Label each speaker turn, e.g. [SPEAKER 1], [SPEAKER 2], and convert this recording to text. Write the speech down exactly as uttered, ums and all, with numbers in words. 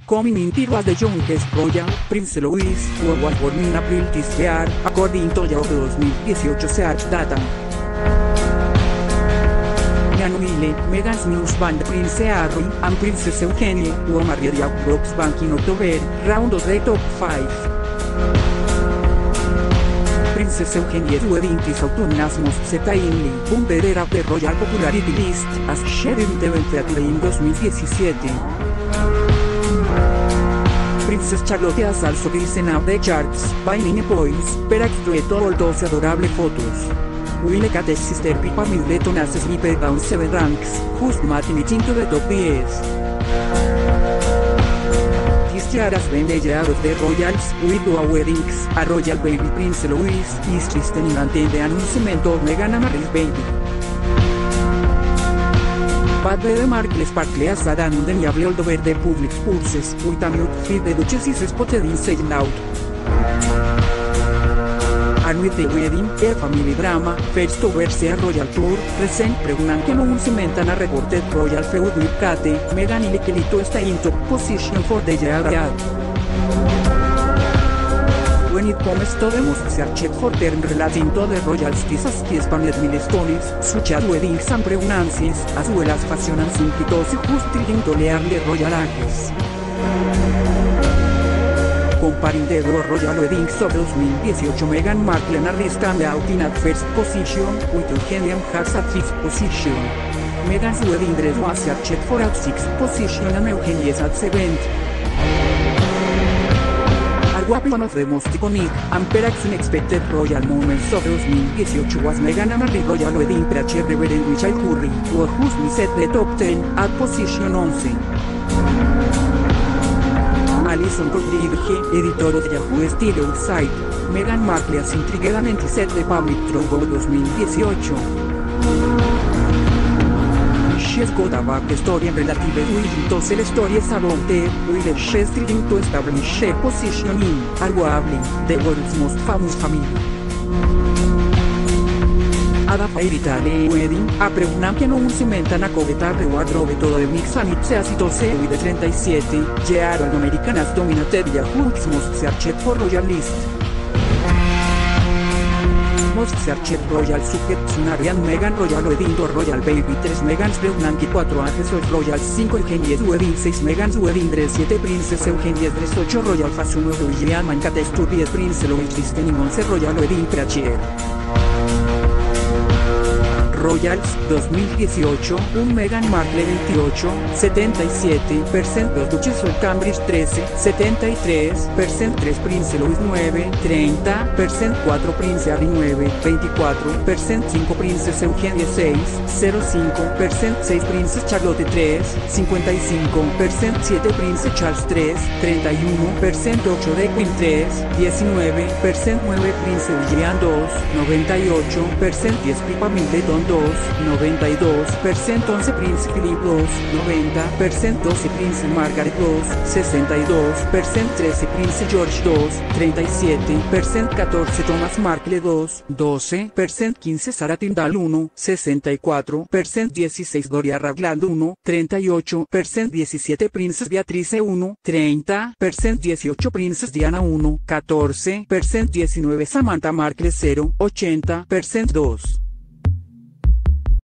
[SPEAKER 1] coming in Tirwas de Youngest Royal, Prince Louis, who was born in April this year, according to Yahoo twenty eighteen search data. Januile, Meghan's news band Prince Harry, and Princess Eugenie, who married at Brooks Bank in October, round of the top five. Princess Eugenie's wedding is Autumn's most certainly unbearer of the royal popularity list, as shared in the Belfast in twenty seventeen. Princess Charlotte has also risen up the charts by nine points, per actuate all those adorable photos. Will Kate's sister Pippa Middleton has slipped down seven ranks, just making it into the top ten. This year has been the year of the royals, with two weddings, a royal baby Prince Louis is listening until the announcement of Meghan and Harry's baby. But the Markle sparkle has had an undeniable all over the public pulses, with a mute feed the Duchess is spotted inside out. And with the wedding, a family drama, first overse a royal tour, recent pregnant announcement and a reported royal feud with Kate, Meghan y Kelito está in top position for the year ahead. When it comes to the most searched for term relating to the royals as the Spanish milestones, such as weddings and pregnancies, as well as fashion and simplicity just trying to learn the royal ages. Comparing the two royal weddings of twenty eighteen, Meghan Markle and Harry stand out in at first position, with Eugenie has at fifth position. Meghan's wedding dress was searched for at sixth position and Eugenie's at seventh. Arguably one of the most iconic, and perhaps unexpected royal moments of twenty eighteen was Meghan and Harry royal wedding preacher Reverend Richard Curry, who just missed the top ten, at position eleven. Alison Rodriguez, editor of Yahoo Style Site, Meghan Markle has intriguingly set the public through twenty eighteen. She's got a backstory relative with to sell stories about her, while she's trying to establish a position in, arguably, the world's most famous family. At a fairy tale wedding, a pregnant announcement and a coveted wardrobe todo the mix and it's as it also with the thirty-seven, year old American has dominated Yahoo's most searched for royal list. Most searched royal subjects Harry and Meghan royal wedding to royal baby three Meghan's pregnant four ages of royal five Eugenie's wedding six Meghan's wedding dress seven Princess Eugenie's dress eight royal fashion of William and Kate Sturridge Prince Louis listening eleven royal wedding preacher. Royals twenty eighteen, un Meghan Markle veintiocho, setenta y siete por ciento dos Duchess of Cambridge trece, setenta y tres por ciento tres Prince Louis nueve, treinta por ciento cuatro Prince Harry nueve, veinticuatro por ciento cinco Princess Eugenie seis, cero cinco por ciento seis Princess Charlotte tres, cincuenta y cinco por ciento siete Prince Charles tres, treinta y uno por ciento ocho de Queen tres, diecinueve por ciento nueve Prince William dos, noventa y ocho por ciento diez Pippa Middleton dos, noventa y dos por ciento once Prince Philip dos, noventa por ciento doce Prince Margaret dos, sesenta y dos por ciento trece Prince George dos, treinta y siete por ciento catorce Thomas Markle dos, doce por ciento quince Sarah Tindall uno, sesenta y cuatro por ciento dieciséis Doria Ragland uno, treinta y ocho por ciento diecisiete Princess Beatrice uno, treinta por ciento dieciocho Princess Diana uno, catorce por ciento diecinueve Samantha Markle cero, ochenta por ciento dos.